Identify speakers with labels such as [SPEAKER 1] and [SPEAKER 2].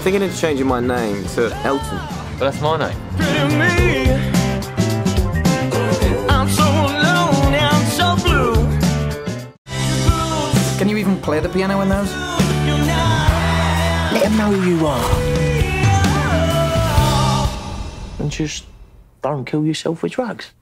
[SPEAKER 1] Thinking of changing my name to Elton.
[SPEAKER 2] But that's my name.
[SPEAKER 3] I'm so alone, I'm so blue.
[SPEAKER 4] Can you even play the piano in those?
[SPEAKER 2] Let them know who you are. And just don't kill yourself with drugs.